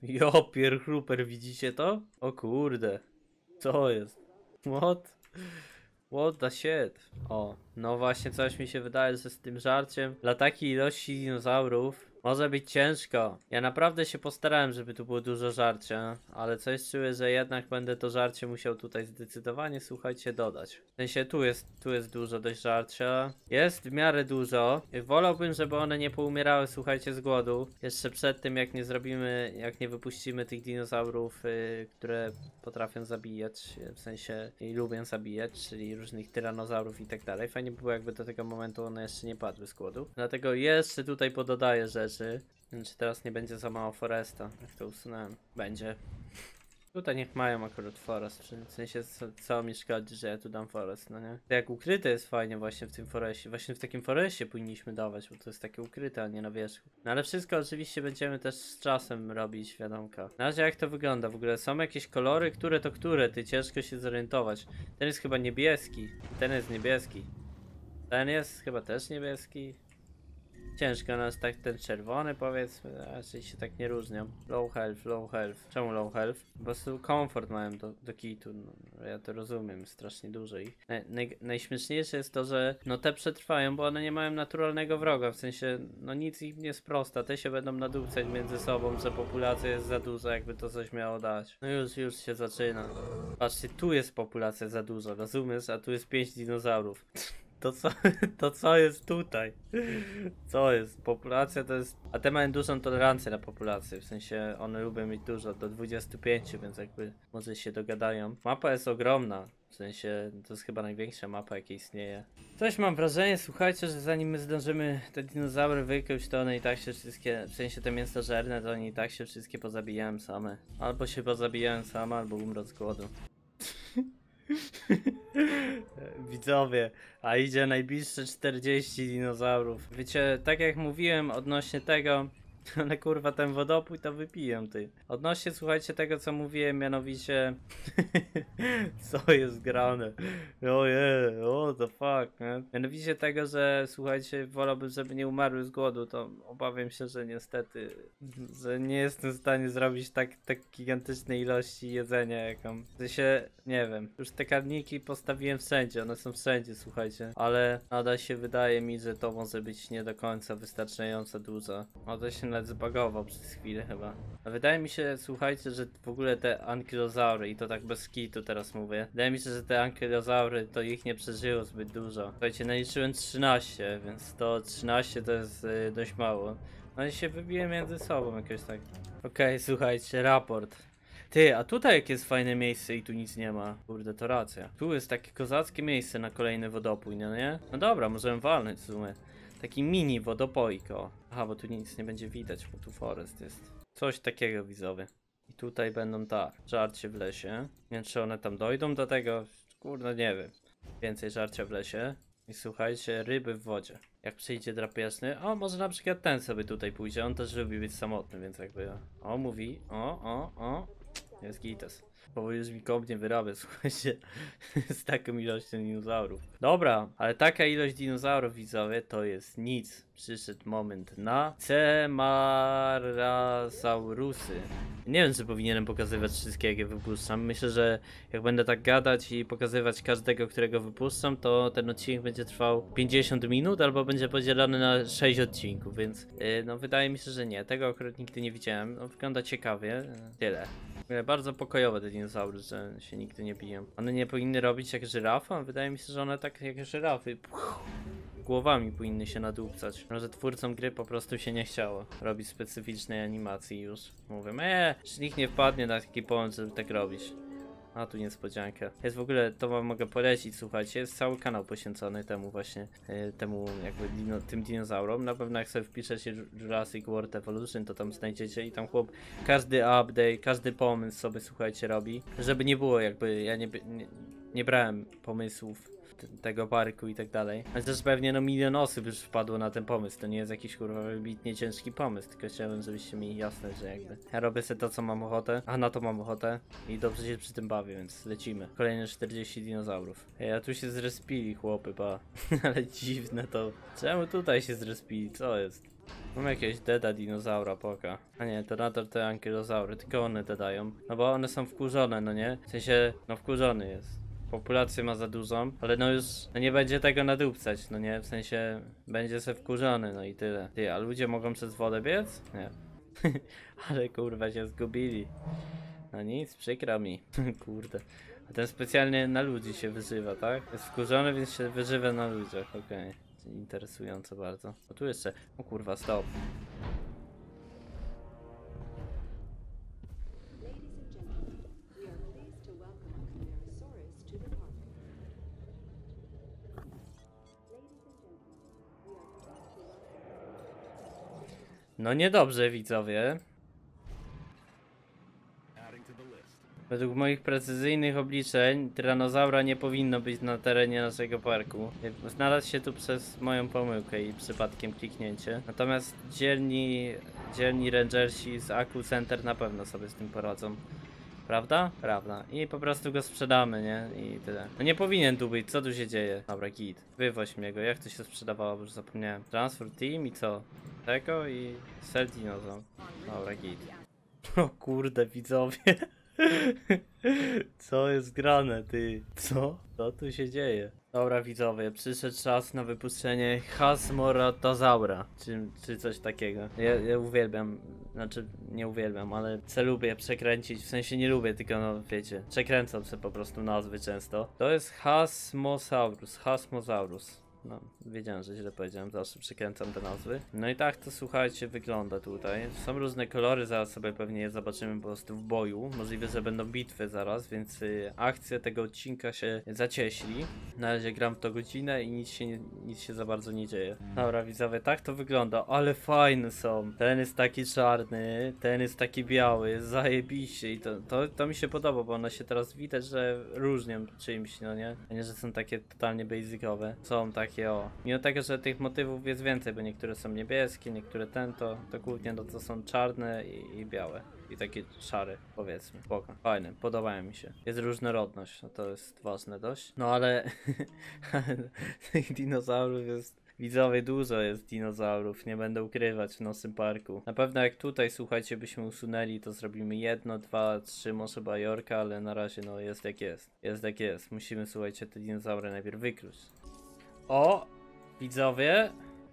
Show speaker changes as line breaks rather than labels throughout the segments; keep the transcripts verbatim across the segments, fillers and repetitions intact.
Jo, pierchruper, widzicie to? O kurde. Co jest? What? What the shit? O, no właśnie coś mi się wydaje, że z tym żarciem dla takiej ilości dinozaurów może być ciężko. Ja naprawdę się postarałem, żeby tu było dużo żarcia, ale coś czuję, że jednak będę to żarcie musiał tutaj zdecydowanie, słuchajcie, dodać. W sensie tu jest, tu jest dużo dość żarcia. Jest w miarę dużo. Wolałbym, żeby one nie poumierały, słuchajcie, z głodu. Jeszcze przed tym, jak nie zrobimy, jak nie wypuścimy tych dinozaurów, yy, które potrafią zabijać, w sensie i lubią zabijać, czyli różnych tyranozaurów i tak dalej. Fajnie by było, jakby do tego momentu one jeszcze nie padły z głodu. Dlatego jeszcze tutaj pododaję rzeczy. Czy teraz nie będzie za mało foresta? Jak to usunąłem? Będzie. Tutaj niech mają akurat forest. W sensie co, co mi szkodzi, że ja tu dam forest, no nie? To jak ukryte jest fajnie właśnie w tym foreście. Właśnie w takim foreście powinniśmy dawać, bo to jest takie ukryte, a nie na wierzchu. No ale wszystko oczywiście będziemy też z czasem robić, wiadomka. Na razie jak to wygląda? W ogóle są jakieś kolory? Które to które? Ty ciężko się zorientować. Ten jest chyba niebieski. Ten jest niebieski. Ten jest chyba też niebieski. Ciężko nas tak ten czerwony powiedzmy, raczej się tak nie różnią. Low health, low health. Czemu low health? Po prostu komfort mają do, do kitu, no, ja to rozumiem, strasznie dużo ich. Naj, naj, najśmieszniejsze jest to, że no te przetrwają, bo one nie mają naturalnego wroga, w sensie no nic ich nie sprosta, te się będą nadupcać między sobą, że populacja jest za duża, jakby to coś miało dać. No już, już się zaczyna. Patrzcie, tu jest populacja za duża, rozumiesz? A tu jest pięć dinozaurów. To co, to co jest tutaj? Co jest? Populacja to jest... A te mają dużą tolerancję na populację, w sensie one lubią mieć dużo, do dwudziestu pięciu, więc jakby może się dogadają. Mapa jest ogromna, w sensie to jest chyba największa mapa jaka istnieje. Coś mam wrażenie, słuchajcie, że zanim my zdążymy te dinozaury wykryć, to one i tak się wszystkie, w sensie te mięsożerne, to oni i tak się wszystkie pozabijałem same. Albo się pozabijałem same, albo umrą z głodu. Widzowie, a idzie najbliższe czterdzieści dinozaurów. Wiecie, tak jak mówiłem odnośnie tego, ale kurwa ten wodopój to wypiję ty. Odnośnie słuchajcie tego co mówiłem, mianowicie co jest grane. Ojej, what the fuck, man. Mianowicie tego, że słuchajcie, wolałbym, żeby nie umarły z głodu, to obawiam się, że niestety, że nie jestem w stanie zrobić tak, tak gigantycznej ilości jedzenia, jaką. W sensie, nie wiem, już te karniki postawiłem wszędzie, one są wszędzie, słuchajcie, ale nadal się wydaje mi, że to może być nie do końca wystarczająco dużo. Może się nawet zbagował przez chwilę chyba. A wydaje mi się, słuchajcie, że w ogóle te ankylozaury, i to tak bez kitu teraz mówię, wydaje mi się, że te ankylozaury to ich nie przeżyło zbyt dużo. Słuchajcie, naliczyłem trzynaście, więc to trzynaście to jest yy, dość mało. One się wybiły między sobą jakoś tak. Okej, okay, słuchajcie, raport. Ty, a tutaj jak jest fajne miejsce i tu nic nie ma. Kurde, to racja. Tu jest takie kozackie miejsce na kolejny wodopój, no nie? No dobra, możemy walnąć w sumie. Taki mini wodopoik, o. Aha, bo tu nic nie będzie widać, bo tu forest jest. Coś takiego, widzowie. I tutaj będą tak, żarcie w lesie. Nie wiem, czy one tam dojdą do tego. Kurde, nie wiem. Więcej żarcia w lesie. I słuchajcie, ryby w wodzie. Jak przyjdzie drapieżny, o, może na przykład ten sobie tutaj pójdzie. On też lubi być samotny, więc jakby... O, mówi, o, o, o. Jest gites. Bo już mi kopnie wyrabia, słuchajcie, z taką ilością dinozaurów. Dobra, ale taka ilość dinozaurów, widzowie, to jest nic. Przyszedł moment na Cemarasaurusy. Nie wiem, czy powinienem pokazywać wszystkie, jakie wypuszczam. Myślę, że jak będę tak gadać i pokazywać każdego, którego wypuszczam, to ten odcinek będzie trwał pięćdziesiąt minut, albo będzie podzielony na sześć odcinków, więc yy, no wydaje mi się, że nie. Tego akurat nigdy nie widziałem. No, wygląda ciekawie. Tyle. Bardzo pokojowe te dinozaury, że się nigdy nie biją. One nie powinny robić jak żyrafa? Wydaje mi się, że one tak jak żyrafy głowami powinny się nadupcać. Może twórcom gry po prostu się nie chciało robić specyficznej animacji już. Mówię, eee, że nikt nie wpadnie na taki pomysł, żeby tak robić. A tu niespodzianka. Jest w ogóle, to wam mogę polecić, słuchajcie, jest cały kanał poświęcony temu właśnie, y, temu jakby dino, tym dinozaurom. Na pewno jak sobie wpiszecie Jurassic World Evolution, to tam znajdziecie i tam chłop każdy update, każdy pomysł sobie, słuchajcie, robi. Żeby nie było jakby, ja nie, nie, nie brałem pomysłów tego parku i tak dalej. Ale też pewnie no milion osób już wpadło na ten pomysł. To nie jest jakiś kurwa wybitnie ciężki pomysł, tylko chciałem, żebyście mieli jasne, że jakby ja robię sobie to, co mam ochotę, a na to mam ochotę i dobrze się przy tym bawię, więc lecimy. Kolejne czterdzieści dinozaurów. Ej, a tu się zrespili chłopy, pa. Ale dziwne to. Czemu tutaj się zrespili? Co jest? Mam jakiegoś deda dinozaura, poka. A nie, to nadal te ankylozaury, tylko one dedają. No bo one są wkurzone, no nie? W sensie, no wkurzony jest. Populację ma za dużą, ale no już no nie będzie tego nadupcać, no nie? W sensie, będzie se wkurzony, no i tyle. Ty, a ludzie mogą przez wodę biec? Nie. Ale kurwa się zgubili. No nic, przykro mi. Kurde. A ten specjalnie na ludzi się wyżywa, tak? Jest wkurzony, więc się wyżywa na ludziach, okej. Okay. Interesujące bardzo. O tu jeszcze. O kurwa, stop. No niedobrze, widzowie. Według moich precyzyjnych obliczeń tyranozaura nie powinno być na terenie naszego parku. Znalazł się tu przez moją pomyłkę i przypadkiem kliknięcie. Natomiast dzielni, dzielni rangersi z Aku Center na pewno sobie z tym poradzą. Prawda? Prawda. I po prostu go sprzedamy, nie? I tyle. No nie powinien tu być, co tu się dzieje? Dobra, git. Wywoź mnie go, jak to się sprzedawało, bo już zapomniałem. Transfer team i co? Tego i sell dinozaur. Dobra, git. O kurde, widzowie. Co jest grane, ty? Co? Co tu się dzieje? Dobra, widzowie, przyszedł czas na wypuszczenie Hasmoratozaura, czy, czy coś takiego. Ja, ja uwielbiam, znaczy nie uwielbiam, ale co lubię przekręcić, w sensie nie lubię, tylko no wiecie, przekręcam sobie po prostu nazwy często. To jest Hasmosaurus, Hasmosaurus. No, wiedziałem, że źle powiedziałem, zawsze przekręcam te nazwy. No i tak to słuchajcie wygląda tutaj. Są różne kolory, zaraz sobie pewnie je zobaczymy po prostu w boju. Możliwe, że będą bitwy zaraz, więc y, akcje tego odcinka się zacieśli. Na razie gram w to godzinę i nic się, nie, nic się za bardzo nie dzieje. Dobra widzowie, tak to wygląda, ale fajne są. Ten jest taki czarny, ten jest taki biały, zajebiście i to, to, to mi się podoba, bo one się teraz widać, że różnią czymś, no nie? A nie, że są takie totalnie basicowe. Są takie o. Mimo tego, że tych motywów jest więcej, bo niektóre są niebieskie, niektóre ten, to, to głównie no, to są czarne i, i białe. I takie szare, powiedzmy. Spoko. Fajne, podobają mi się. Jest różnorodność, no to jest ważne dość. No ale tych dinozaurów jest... Widzowie, dużo jest dinozaurów, nie będę ukrywać w naszym parku. Na pewno jak tutaj, słuchajcie, byśmy usunęli, to zrobimy jedno, dwa, trzy, może bajorka, ale na razie no jest jak jest. Jest jak jest. Musimy, słuchajcie, te dinozaury najpierw wykluć. O! Widzowie!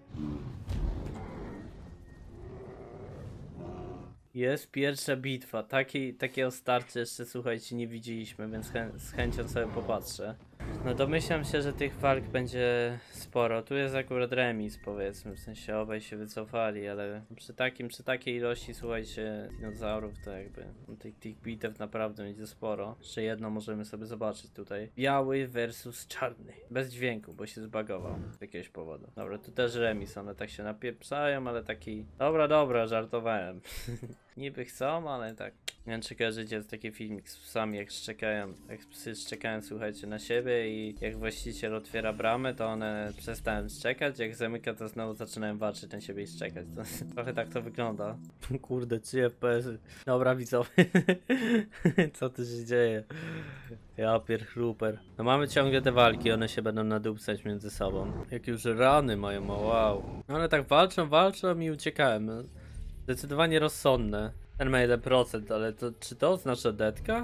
Jest pierwsza bitwa. Takiej, takiego starcia jeszcze, słuchajcie, nie widzieliśmy, więc chę z chęcią sobie popatrzę. No domyślam się, że tych walk będzie sporo. Tu jest akurat remis, powiedzmy, w sensie obaj się wycofali, ale przy takim, przy takiej ilości, słuchajcie, dinozaurów, to jakby no, tych, tych bitew naprawdę będzie sporo. Jeszcze jedno możemy sobie zobaczyć tutaj. Biały versus czarny. Bez dźwięku, bo się zbagował z jakiegoś powodu. Dobra, tu też remis, one tak się napieprzają, ale taki... Dobra, dobra, żartowałem. Niby chcą, ale tak. Nie wiem, czy kojarzycie, jest taki filmik z psami, jak szczekają, jak psy szczekają, słuchajcie, na siebie i jak właściciel otwiera bramę, to one przestają szczekać, jak zamyka, to znowu zaczynają walczyć na siebie i szczekać. To, trochę tak to wygląda. Kurde, trzy F P S y. Dobra, widzowie. Co tu się dzieje? Ja pierchruper. No mamy ciągle te walki, one się będą nadupcać między sobą. Jak już rany mają, o wow. No ale tak walczą, walczą i uciekałem. Zdecydowanie rozsądne. Ten ma jeden procent, ale to czy to oznacza detka?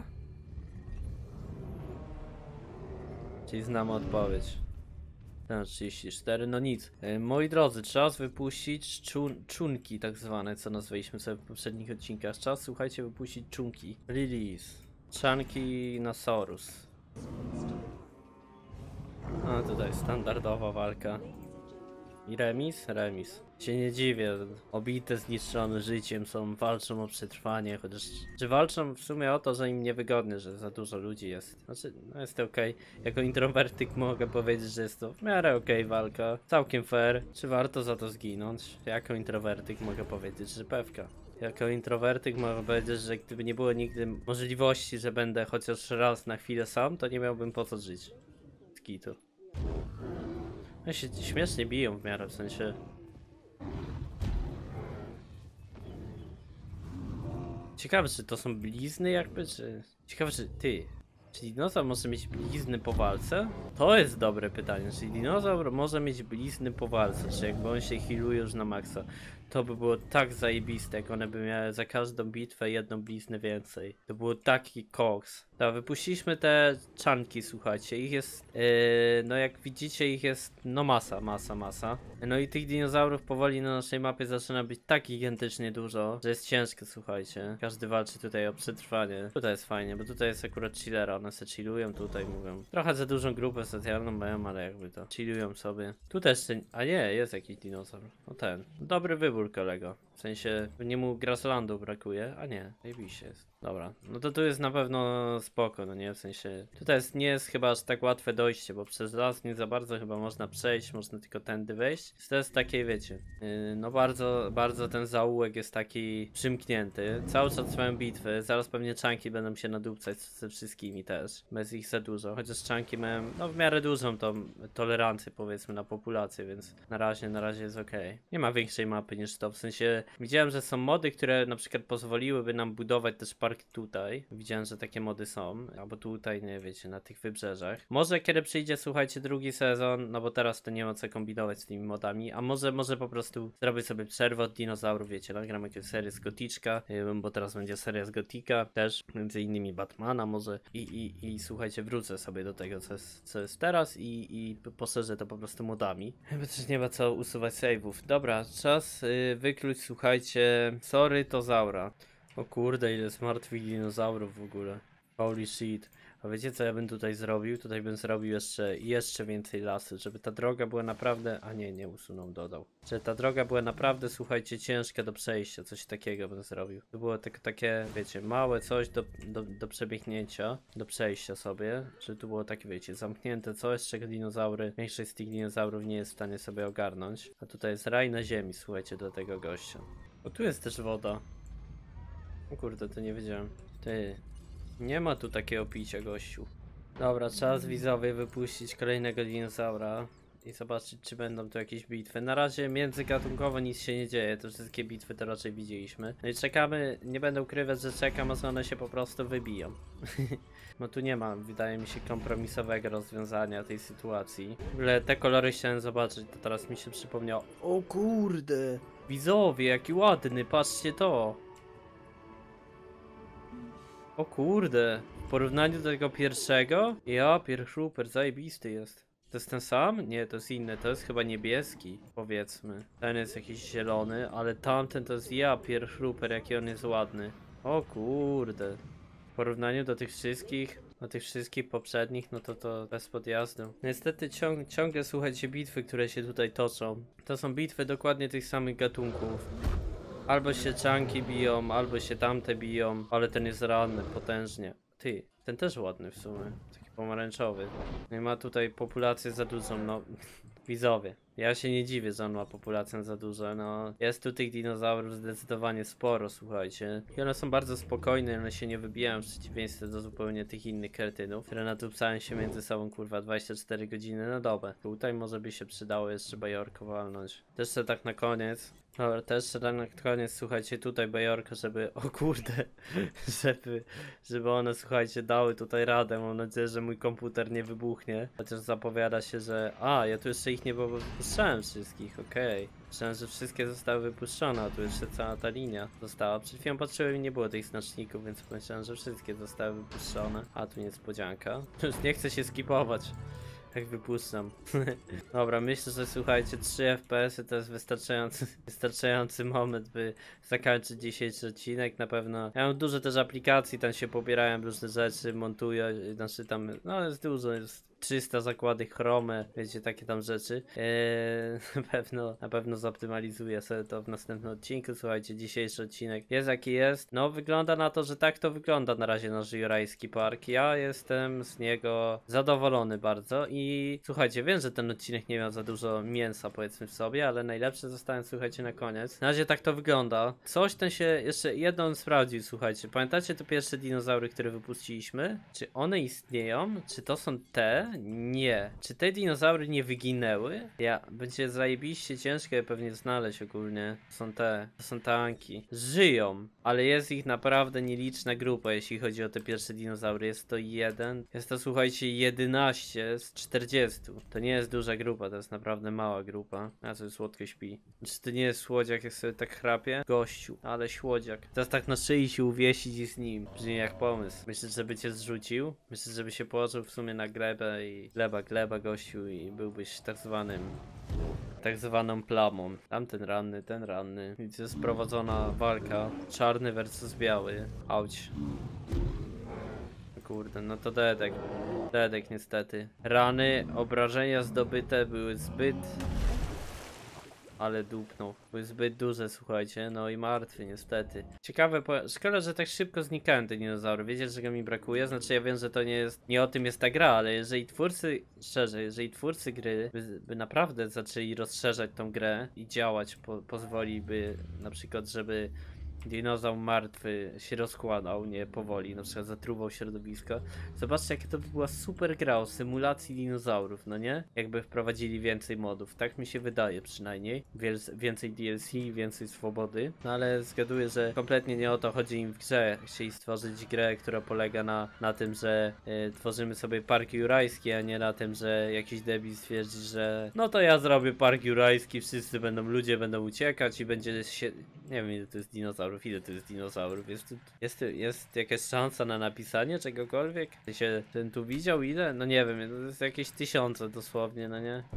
Czyli znamy odpowiedź. Ten trzydzieści cztery, no nic. E, moi drodzy, czas wypuścić czun czunki tak zwane, co nazwaliśmy sobie w poprzednich odcinkach. Czas, słuchajcie, wypuścić czunki. Release. Chunky Nosaurus. A tutaj standardowa walka. I remis? Remis. Się nie dziwię, obite, zniszczone życiem są, walczą o przetrwanie, chociaż... Czy walczą w sumie o to, że im niewygodnie, że za dużo ludzi jest. Znaczy, no jest to okej. Okay. Jako introwertyk mogę powiedzieć, że jest to w miarę okej okay walka. Całkiem fair. Czy warto za to zginąć? Jako introwertyk mogę powiedzieć, że pewka. Jako introwertyk mogę powiedzieć, że gdyby nie było nigdy możliwości, że będę chociaż raz na chwilę sam, to nie miałbym po co żyć. Z kitu. No się śmiesznie biją w miarę, w sensie... Ciekawe, czy to są blizny jakby, czy... Ciekawe, czy ty... Czy dinozaur może mieć blizny po walce? To jest dobre pytanie, czy dinozaur może mieć blizny po walce, czy jakby on się healuje już na maksa. To by było tak zajebiste, jak one by miały za każdą bitwę jedną bliznę więcej. To było taki koks. Dobra, wypuściliśmy te czanki, słuchajcie, ich jest, yy, no jak widzicie, ich jest, no masa, masa, masa. No i tych dinozaurów powoli na naszej mapie zaczyna być tak gigantycznie dużo, że jest ciężko, słuchajcie. Każdy walczy tutaj o przetrwanie. Tutaj jest fajnie, bo tutaj jest akurat chillera, one se chillują, tutaj mówią. Trochę za dużą grupę socjalną mają, ale jakby to chillują sobie. Tu też, a nie, jest jakiś dinozaur. No ten, dobry wybór, kolego. W sensie, nie mu Grasslandu brakuje, a nie, najbliższy jest. Dobra, no to tu jest na pewno spoko, no nie, w sensie, tutaj jest, nie jest chyba aż tak łatwe dojście, bo przez las nie za bardzo chyba można przejść, można tylko tędy wejść. To jest takie, wiecie, yy, no bardzo, bardzo ten zaułek jest taki przymknięty. Cały czas trwają bitwy, zaraz pewnie czanki będą się nadupcać ze wszystkimi też, bez ich za dużo, chociaż czanki mają, no w miarę dużą tą tolerancję, powiedzmy, na populację, więc na razie, na razie jest okej. Okay. Nie ma większej mapy niż to, w sensie, widziałem, że są mody, które na przykład pozwoliłyby nam budować też park tutaj. Widziałem, że takie mody są, albo tutaj, nie wiecie, na tych wybrzeżach. Może kiedy przyjdzie, słuchajcie, drugi sezon, no bo teraz to nie ma co kombinować z tymi modami, a może, może po prostu zrobię sobie przerwę od dinozaurów, wiecie, nagram jakąś serię z Goticzka, bo teraz będzie seria z Gotika, też między innymi Batmana może i, i, i słuchajcie, wrócę sobie do tego, co jest, co jest teraz i, i poszerzę to po prostu modami. Chyba też nie ma co usuwać save'ów. Dobra, czas yy, wykluć, słuchajcie, sorry, to Zaura. O kurde, ile jest martwych dinozaurów w ogóle. Holy shit. A wiecie co ja bym tutaj zrobił? Tutaj bym zrobił jeszcze, jeszcze więcej lasy, żeby ta droga była naprawdę... A nie, nie usunął, dodał. Żeby ta droga była naprawdę, słuchajcie, ciężka do przejścia. Coś takiego bym zrobił. To było tylko takie, wiecie, małe coś do, do, do przebiegnięcia, do przejścia sobie. Żeby tu było takie, wiecie, zamknięte coś, z czego dinozaury, większość z tych dinozaurów nie jest w stanie sobie ogarnąć. A tutaj jest raj na ziemi, słuchajcie, do tego gościa. O, tu jest też woda. O kurde, to nie wiedziałem. Ty, nie ma tu takiego picia, gościu. Dobra, czas widzowie wypuścić kolejnego dinozaura i zobaczyć, czy będą tu jakieś bitwy. Na razie międzygatunkowo nic się nie dzieje, te wszystkie bitwy to raczej widzieliśmy. No i czekamy, nie będę ukrywać, że czekam, aż one się po prostu wybiją. Bo tu nie ma, wydaje mi się, kompromisowego rozwiązania tej sytuacji. W ogóle te kolory chciałem zobaczyć, to teraz mi się przypomniało. O kurde! Widzowie, jaki ładny, patrzcie to! O kurde, w porównaniu do tego pierwszego, ja, pierwszooper, zajebisty jest. To jest ten sam? Nie, to jest inny, to jest chyba niebieski, powiedzmy. Ten jest jakiś zielony, ale tamten to jest ja, pierwszooper, jaki on jest ładny. O kurde. W porównaniu do tych wszystkich, do tych wszystkich poprzednich, no to to bez podjazdu. Niestety ciąg, ciągle słuchajcie bitwy, które się tutaj toczą. To są bitwy dokładnie tych samych gatunków. Albo się czanki biją, albo się tamte biją, ale ten jest ranny, potężnie. Ty, ten też ładny w sumie, taki pomarańczowy. Nie ma tutaj populację za dużą, no widzowie. Ja się nie dziwię, że on ma populację za dużo, no jest tu tych dinozaurów zdecydowanie sporo, słuchajcie. I one są bardzo spokojne, one się nie wybijają w przeciwieństwie do zupełnie tych innych kretynów, które natupcają się między sobą, kurwa, dwadzieścia cztery godziny na dobę. Tutaj może by się przydało jeszcze bajorko walnąć. Też jeszcze tak na koniec. Dobra, też jeszcze tak na koniec, słuchajcie, tutaj bajorka, żeby, o kurde, żeby, żeby one, słuchajcie, dały tutaj radę. Mam nadzieję, że mój komputer nie wybuchnie. Chociaż zapowiada się, że, a, ja tu jeszcze ich nie wypuszczałem wszystkich, okej. Okay. Myślałem, że wszystkie zostały wypuszczone, a tu jeszcze cała ta linia została. Przed chwilą patrzyłem i nie było tych znaczników, więc pomyślałem, że wszystkie zostały wypuszczone. A tu niespodzianka. Już nie chcę się skipować. Jak wypuszczam. Dobra, myślę, że słuchajcie, trzy F P S y to jest wystarczający, wystarczający moment, by zakończyć dzisiejszy odcinek. Na pewno. Ja mam dużo też aplikacji, tam się pobierałem różne rzeczy, montuję, znaczy tam, no jest dużo, jest trzysta zakłady Chrome, wiecie, takie tam rzeczy. Eee, na pewno, na pewno zoptymalizuję sobie to w następnym odcinku. Słuchajcie, dzisiejszy odcinek jest jaki jest. No, wygląda na to, że tak to wygląda na razie nasz jurajski park. Ja jestem z niego zadowolony bardzo i słuchajcie, wiem, że ten odcinek nie miał za dużo mięsa, powiedzmy w sobie, ale najlepsze zostałem, słuchajcie, na koniec. Na razie tak to wygląda. Coś ten się, jeszcze jedną sprawdził, słuchajcie. Pamiętacie te pierwsze dinozaury, które wypuściliśmy? Czy one istnieją? Czy to są te? Ile? Nie. Czy te dinozaury nie wyginęły? Ja, będzie zajebiście ciężko je pewnie znaleźć ogólnie. To są te, to są tanki. Żyją, ale jest ich naprawdę nieliczna grupa, jeśli chodzi o te pierwsze dinozaury. Jest to jeden, jest to słuchajcie jedenaście z czterdziestu. To nie jest duża grupa, to jest naprawdę mała grupa. A co słodko śpi. Czy to nie jest słodziak, jak sobie tak chrapie? Gościu, ale słodziak. Teraz tak na szyi się uwiesić i z nim. Brzmi jak pomysł. Myślisz, żeby cię zrzucił? Myślisz, żeby się położył w sumie na glebę i gleba, gleba gościu i byłbyś tak zwanym tak zwaną plamą. Tamten ranny, ten ranny. Więc jest prowadzona walka. Czarny versus biały. Auć. Kurde, no to dedek. Dedek niestety. Rany, obrażenia zdobyte były zbyt... Ale dupnął. Były zbyt duże, słuchajcie. No i martwy, niestety. Ciekawe, po... szkoda, że tak szybko znikają te dinozaury. Wiecie, czego mi brakuje? Znaczy, ja wiem, że to nie jest... Nie o tym jest ta gra, ale jeżeli twórcy... Szczerze, jeżeli twórcy gry by, by naprawdę zaczęli rozszerzać tą grę i działać, po... pozwoliby na przykład, żeby... Dinozaur martwy się rozkładał, nie powoli, na przykład zatruwał środowisko. Zobaczcie, jaka to by była super gra o symulacji dinozaurów, no nie? Jakby wprowadzili więcej modów, tak mi się wydaje przynajmniej. Wiel więcej D L C, więcej swobody. No ale zgaduję, że kompletnie nie o to chodzi im w grze. Chcieli stworzyć grę, która polega na, na tym, że y, tworzymy sobie park jurajski, a nie na tym, że jakiś debil stwierdzi, że no to ja zrobię park jurajski, wszyscy będą, ludzie będą uciekać i będzie się... Nie wiem, ile to jest dinozaurów, ile to jest dinozaurów. Jest, tu, jest, tu, jest jakaś szansa na napisanie czegokolwiek? Ty się ten tu widział ile? No nie wiem, to jest jakieś tysiące dosłownie, no nie?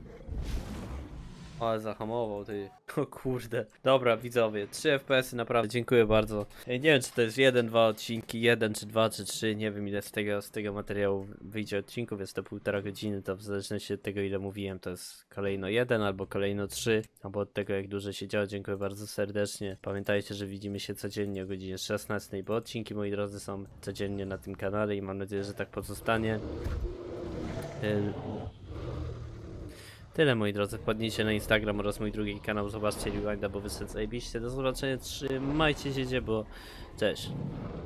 Ale zahamował ty. O kurde. Dobra, widzowie, trzy F P S y naprawdę, dziękuję bardzo. Nie wiem, czy to jest jeden, dwa odcinki, jeden, czy dwa, czy trzy, nie wiem ile z tego, z tego materiału wyjdzie odcinków, jest to półtora godziny, to w zależności od tego ile mówiłem, to jest kolejno jeden, albo kolejno trzy, albo od tego jak dużo się działo, dziękuję bardzo serdecznie. Pamiętajcie, że widzimy się codziennie o godzinie szesnastej, bo odcinki, moi drodzy, są codziennie na tym kanale i mam nadzieję, że tak pozostanie. Y Tyle, moi drodzy, wpadnijcie na Instagram oraz mój drugi kanał, zobaczcie Rewinda, bo wyszedł zajebiście. Do zobaczenia, trzymajcie się, bo cześć.